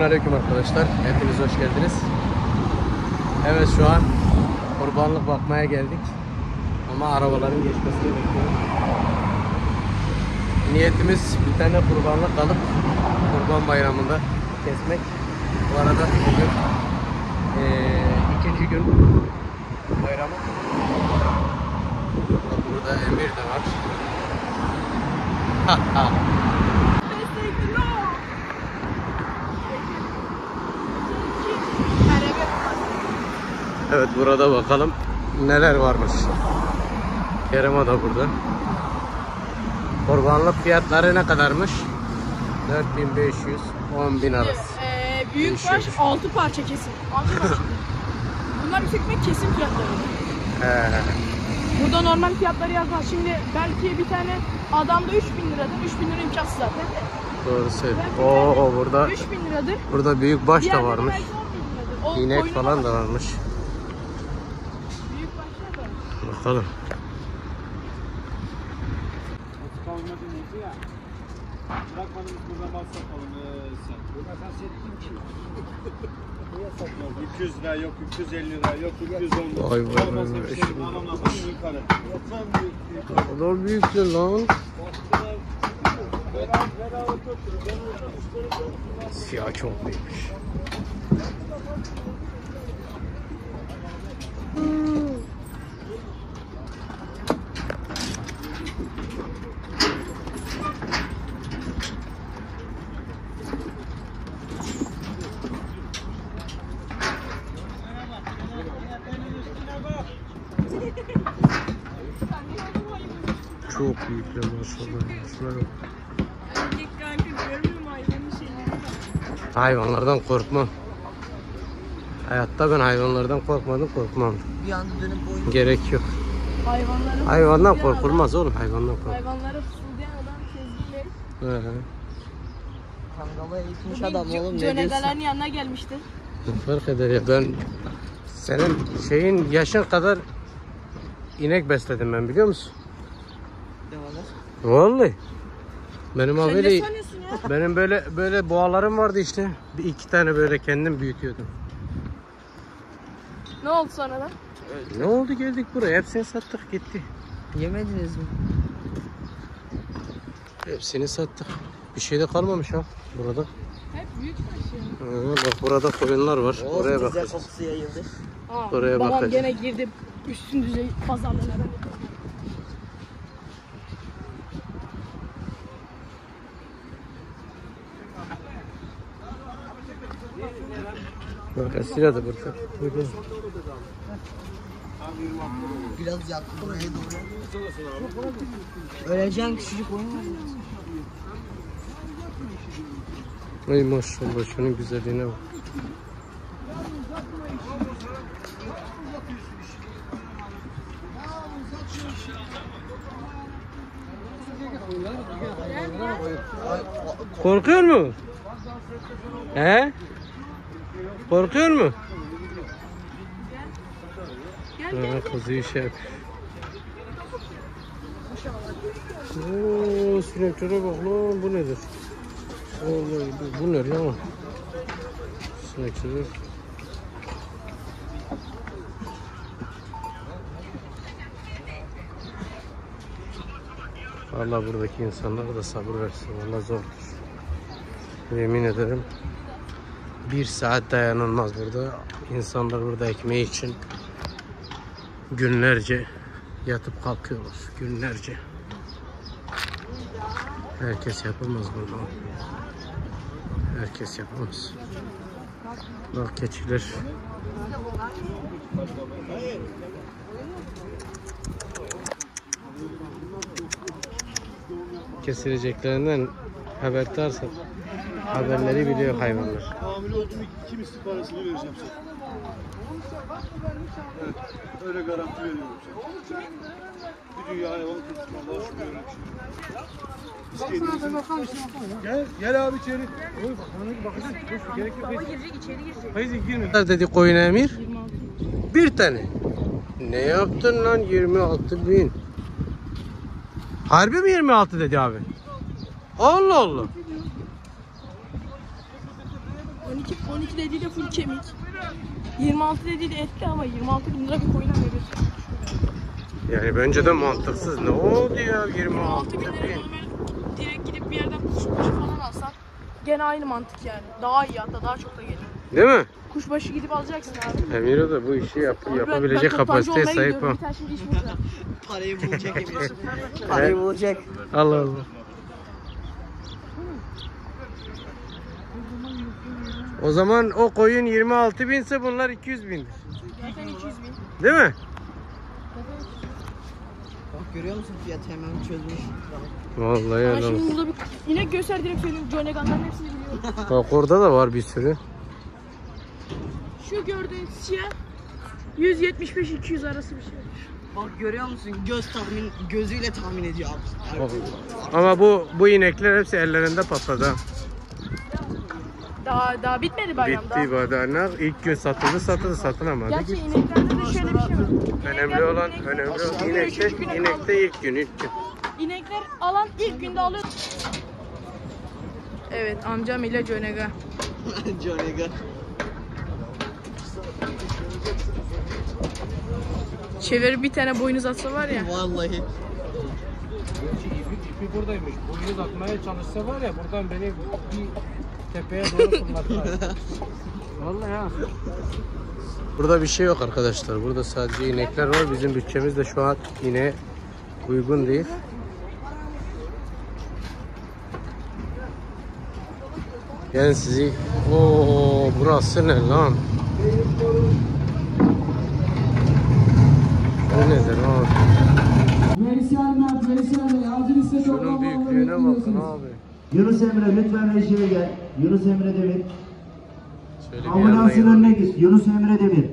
Selamünaleyküm arkadaşlar. Hepiniz hoş geldiniz. Evet, şu an kurbanlık bakmaya geldik. Ama arabaların geçmesini bekliyoruz. Niyetimiz bir tane kurbanlık alıp Kurban Bayramı'nda kesmek. Bu arada bugün ikinci gün bayramı. Burada Emir de var. Evet, burada bakalım neler varmış. Kerem da burada. Kurbanlık fiyatları ne kadarmış? 4500 10.000 arası. Büyük baş 6 parça kesim. 6 parça. Bunlar yüksekmek kesim fiyatları. Burada normal fiyatları yazmaz. Şimdi belki bir tane adamda 3000 liradır. 3000 lira imkansız zaten. Doğru söylüyorsun. Oo, burada 3000 liradır. Burada büyük baş da varmış. İnek falan da da varmış. Büyük başlar da. Bakalım. Bırakmadığımız burada mal satalım sen. Burada sen settin ki. Yok 200 lira, yok 250 lira, yok 210 lira. Vay vay Olmaz vay. bir şey. Anamla bunu yukarı. Ne kadar büyük lan. Siyah çok büyükmüş. Çok büyükler maşallah. Şuraya bak. Erkek kanka görmüyor mu hayvanın şeyleri? Hayvanlardan korkmam. Hayatta ben hayvanlardan korkmam. Bir anda dönüp boyun. Gerek yok. Hayvandan korkulmaz oğlum, hayvandan korkulmaz. Hayvanlara fısıldayan adam Sezgin Bey. Kangala eğitmiş adam oğlum, ne diyorsun? Cönegalerin yanına gelmişti. Ne fark eder ya, ben senin şeyin yaşın kadar inek besledim ben, biliyor musun? Vallahi. Benim Sen ne haberi, sanıyorsun ya? benim böyle boğalarım vardı işte. Bir iki tane böyle kendim büyütüyordum. Ne oldu sonra da? Ne oldu, geldik buraya, hepsini sattık gitti. Yemediniz mi? Hepsini sattık. Bir şey de kalmamış ha burada. Hep büyük baş ya. Bak burada koyunlar var. Oh, Oraya güzel bakacağız. kokusu yayıldı. Oraya babam bakacağız. gene girdi üstün düzey pazarlara. Bak Esra da burada. Buyurun. Biraz yaktı buraya doğru. Öleceğim, küçücük oyun var. Ay maşallah, şunun güzelliğine bak. Korkuyor mu? He? Korkuyor mu? Kızı şey yap. Ooo, sineklere bak lan, bu nedir? Vallahi bu ne lan? Sinekleri. Vallahi buradaki insanlara da sabır versin. Vallahi zordur. Yemin ederim. Bir saat dayanılmaz burada. İnsanlar burada ekmeği için günlerce yatıp kalkıyorlar. Günlerce. Herkes yapamaz bunu. Herkes yapamaz. Bak keçiler. Kesileceklerinden haberdarsa haberleri biliyor hayvanlar. Hamile olduğum kim istihbarasını vereceğim sana. Evet, öyle garanti veriyorum sana. Bir dünya hayvan tuttum, Allah'a şükür. Gel abi içeri. Oy bak, bakacağız. Boş gerek yok. Baba girecek, içeri girecek. Haydi girme. Ne dedi koyun Emir? Bir tane. Ne yaptın lan, 26.000? Harbi mi 26 dedi abi? Allah Allah. 12.000 12 dediği de full kemik. 26 dediği de etli ama 26 bin lira bir koyun verir. Yani bence de mantıksız. Ne oldu ya 26 26 bin lira bin? direkt gidip bir yerden kuşbaşı falan alsan gene aynı mantık yani. Daha iyi hatta daha çok da gelir. Değil mi? Kuşbaşı gidip alacaksın abi. Emiro da bu işi yapabilecek Ben toptancı kapasiteye olmaya sahip gidiyorum. o. Bir tane şimdi iş bulacağım. Parayı bulacak Emir. Parayı bulacak. Allah Allah. O zaman o koyun 26 binse bunlar 200 bindir. Zaten 200 bin. Değil mi? Bak görüyor musun fiyat hemen çözmüş. Vallahi Bana helal şimdi olsun. burada bir inek göster direkt söyleyeyim. Jonegan'ların hepsini biliyorum. Bak orada da var bir sürü. Şu gördüğün siyah 175-200 arası bir şey. Bak görüyor musun gözüyle tahmin ediyor abi. Ama bu inekler hepsi ellerinde patladı. ha. Daha bitmedi bayram daha. Bitti badanlar. İlk gün satıldı satılamadı. Gerçi ineklerde de şöyle bir şey var. Önemli olan inekte ilk gün. İnekler alan ilk günde alıyor. Evet amcam ile Jonega. Jonega. Çevir bir tane boynuz atsa var ya. Vallahi. İpi buradaymış. Boyunu atmaya çalışsa var ya buradan beni bir tepeye doğru fırlatlar. Vallahi ha. Burada bir şey yok arkadaşlar. Burada sadece inekler var. Bizim bütçemiz de şu an yine uygun değil. Yani sizi... Oo, burası ne lan? Bu nedir abi? Şunun büyüklüğüne bakın abi. Yunus Emre lütfen rejiye gel. Yunus Emre Demir. Şöyle bir yandan Ambulansın yandan. önüne git. Yunus Emre Demir.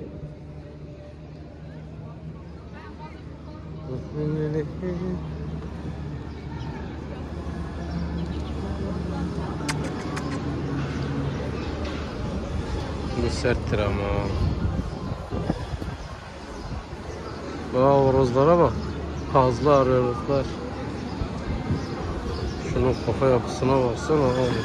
Bu serttir ama. Horozlara bak. Kazlar, horozlar. Şunun kafa yapısına baksana abi.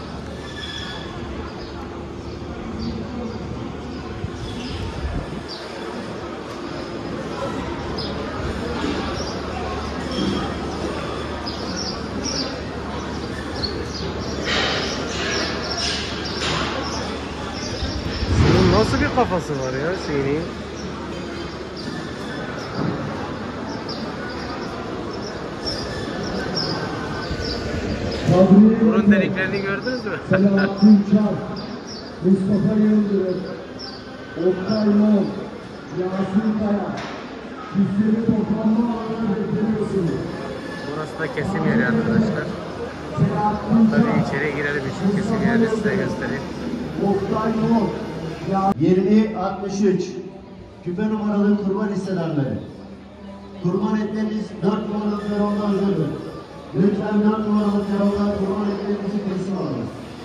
Şunun nasıl bir kafası var ya senin? Burun deliklerini gördünüz mü? Selahattin Çar, Mustafa Yıldırım, Oktay Mol, Yasin Kaya. Bizleri toplanma alanına getiriyorsunuz. Burası da kesim yeri arkadaşlar. Tabii içeri girelim, için kesim yerini size göstereyim. Oktay Mol, 2063. Küpe numaralı kurban hissedarları. Kurban etleriniz 4 numaralı peronda hazırdır. Lütfen 4 numaralı peronda kurban etlerinizi kesin alın.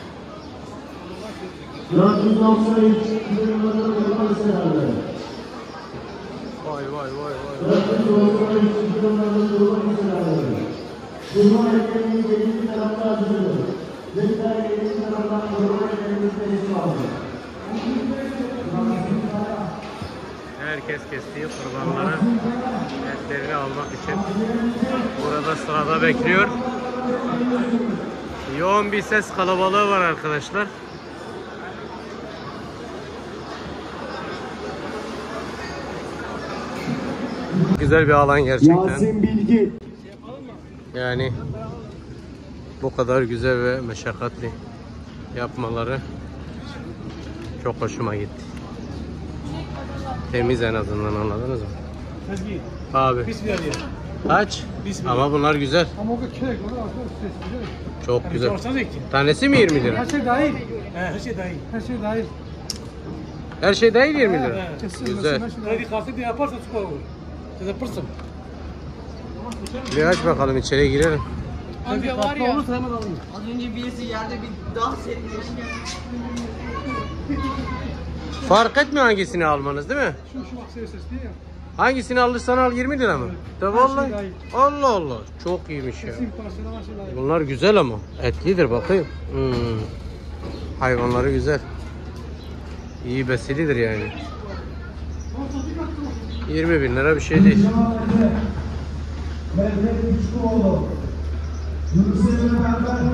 493 küpe numaralı kurban hissedarları. Vay vay vay vay. 493 küpe numaralı kurban hissedarları. Kurban etleriniz eliniz tarafta hazırdır. Lütfen eliniz taraftan kurban etlerinizi kesin alın. Herkes kestiği kurbanların etlerini almak için burada sırada bekliyor. Yoğun bir ses kalabalığı var arkadaşlar. Güzel bir alan gerçekten. Yasin Bilgi. Yani bu kadar güzel ve meşakkatli yapmaları çok hoşuma gitti. Temiz en azından, anladınız mı? Sezgi. Abi Bismillah diye. kaç? Bismillah. Ama bunlar güzel. Ama o da kürek olur aslında ses güzel. Çok güzel. Sorsanız ki. Tanesi mi 20 lira? Her şey dahil. Her şey dahil. Her şey dahil. Her şey değil 20 lira. Kesin. Güzel. Hadi kalkıp bir yaparsan süper olur. Siz yaparsın. Bir aç bakalım, içeri girelim. Amca var ya. Olursa hemen alayım. Az önce birisi yerde bir dans etmiş. Fark etmiyor hangisini almanız, değil mi? Şu bak ses diye ya. Hangisini alırsan al 20 lira mı? De vallahi. dahil. Allah Allah. Çok iyiymiş ya. Kesin parçalama şey dahil. Bunlar güzel ama etlidir, bakayım. Hayvanları güzel. İyi besilidir yani. 20.000 lira bir şey değil. Mehmet Üçlüoğlu. Yunus'un beraber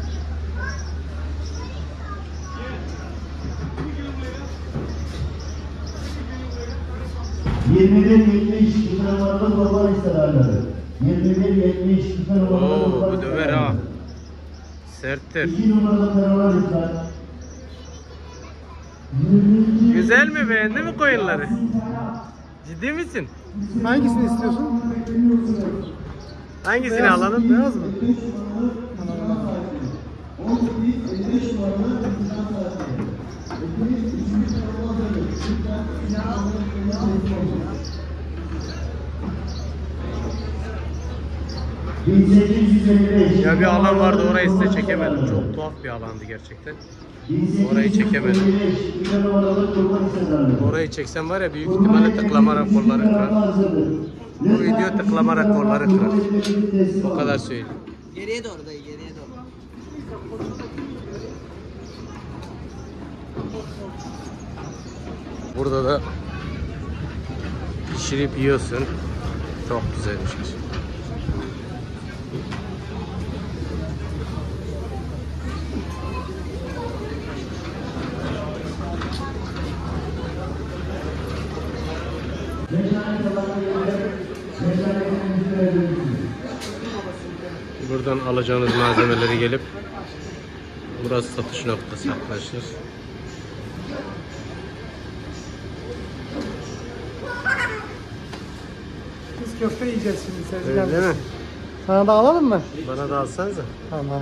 21-70 2 numaralı kurban isterlerdi. 21-70 2 numaralı kurban Bu döver ha. Serttir. 2 numaralı kurban isterlerdi. Güzel mi, beğendin mi koyunları? Ciddi misin? Hangisini istiyorsun? Hangisini alalım? Beyaz mı? Ya bir alan vardı, orayı size çekemedim. Çok tuhaf bir alandı gerçekten. Orayı çekemedim. Orayı çeksem var ya, büyük ihtimalle tıklama raporları kırar. Bu video tıklama raporları kırar. O kadar söyleyeyim. Geriye doğru dayı, geriye doğru. Burada da pişirip yiyorsun. Çok güzelmiş. Buradan alacağınız malzemeleri gelip burası satış noktası arkadaşlar. Biz köfte yiyeceğiz şimdi. Öyle mi? Sana da alalım mı? Bana da alsanıza. Tamam.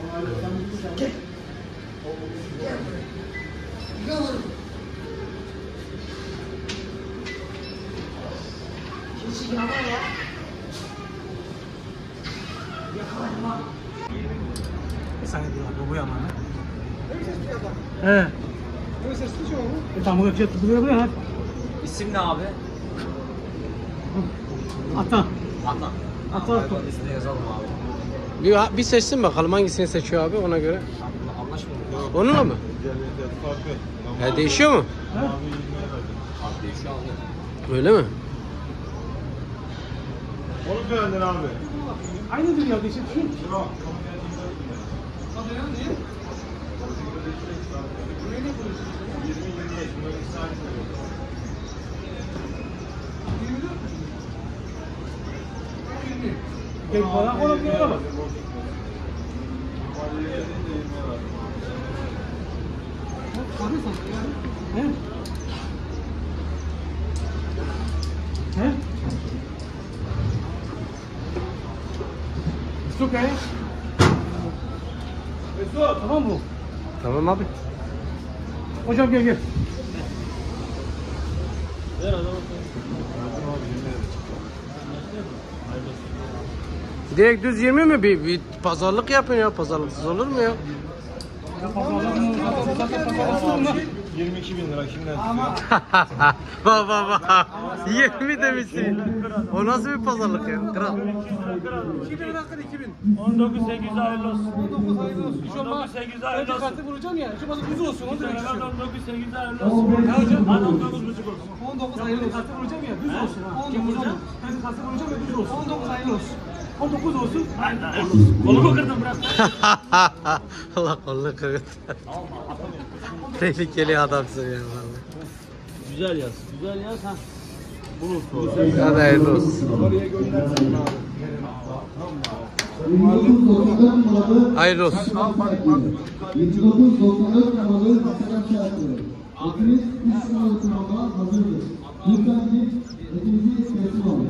Bir saniye dur, bu yaman. He. Tamam, bu fiyatı buraya hadi. İsim ne abi? Ata. Ata. Ata. İsmini yazalım abi. Bir seçsin bakalım hangisini seçiyor abi, ona göre. Anlaşmadık. Onunla mı? He, değişiyor mu? Abi değişiyor abi. Öyle mi? Onu beğendin abi. Aynıdır ya, değişik şu. Gel bana, ona göre bak. He? He? Mesut ya. Mesut. Tamam mı? Tamam abi. Hocam gel gel. Direkt düz 20 mi? Bir pazarlık yapın ya. Pazarlıksız olur mu ya? 22.000 lira kimden Baba 20 demişsin. O nasıl bir pazarlık ya? Kral. 2000 hakkı 2000. 19.800 hayırlı olsun. 19 hayırlı olsun. Hiç olmaz. 19.800 hayırlı olsun. Kartı vuracağım ya. Şu bazı düz olsun. Onu demek istiyorum. 19.800 hayırlı olsun. Ne hocam? Hadi 19.5 olsun. 19 hayırlı olsun. Kartı vuracağım ya. Düz olsun. 19 vuracağım. Kartı vuracağım ya. Düz olsun. 19 hayırlı olsun. 19 olsun. Kolumu kırdım bırak. Allah kolunu kırdı. Tehlikeli adamsın ya vallahi. Güzel yaz. Güzel yaz ha. Bulur. Hadi hayırlı olsun. 1994 numaralı Hayırlı olsun. 2994 numaralı Hasan Şarkı. Hepimiz 3 numaralı sınavda hazırdır. Lütfen git, hepimizi teslim alın.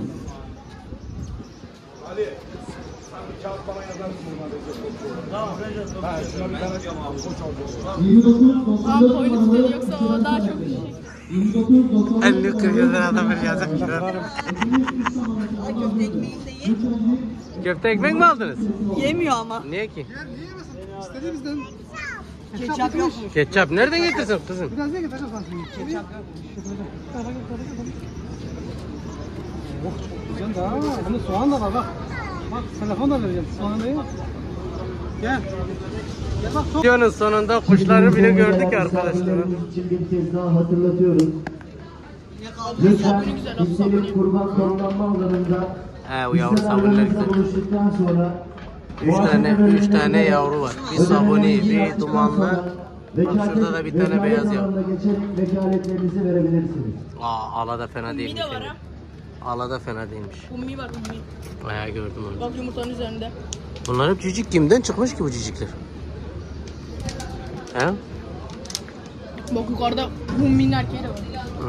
Ali, sen bir kağıt bana yazarsın bunları. Tamam, ben şuna bir tane abi. Koç olacağız. 2994 Polis numaralı yoksa o daha çok şey. 2994 50 40 adam bir yazık. Köfte ekmeğini de ye. Köfte ekmek mi aldınız? Yemiyor ama. Niye ki? İstediğimizden. Ketçap yok mu? Ketçap nereden getirsin kızım? Biraz ne getireceğiz lan şimdi? Ketçap yok. Oh, çok güzel daha. Hani soğan da var bak. Bak telefon da vereceğim. Soğan değil. Gel. Gel bak çok. Videonun sonunda kuşları bile gördük arkadaşlar. Misafirlerimiz için bir kez daha hatırlatıyoruz. Lütfen İstelik Kurban Konumlanma Alanı'nda He, bu yavru sabunlar güzel. buluştuktan sonra 3 tane yavru var. Bir sabuni, bir dumanlı. Bak şurada da bir tane beyaz yavru. geçerek vekaletlerinizi verebilirsiniz. Ala da fena Ummi değilmiş. de var yani. ha. Ala da fena değilmiş. Ummi var ummi. Bayağı gördüm onu. Bak yumurtanın üzerinde. Bunlar hep cicik, kimden çıkmış ki bu cicikler? He? Bak yukarıda umminin erkeği de var.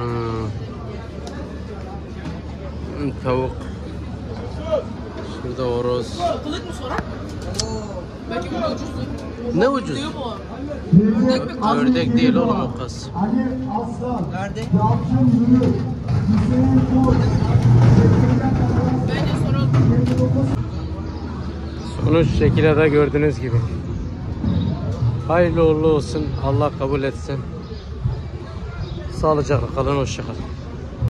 Tavuk. Şurada horoz. Satılık mı sonra? Belki bu ucuzdur. Ne ucuz? Diyor bu. Ördek değil oğlum o kas. Ali Aslan. Nerede? Yalçın Yürü. Hüseyin Koç. Bence soralım. Sonuç şekilde de gördüğünüz gibi. Hayırlı uğurlu olsun. Allah kabul etsin. Sağlıcakla kalın. Hoşça kalın.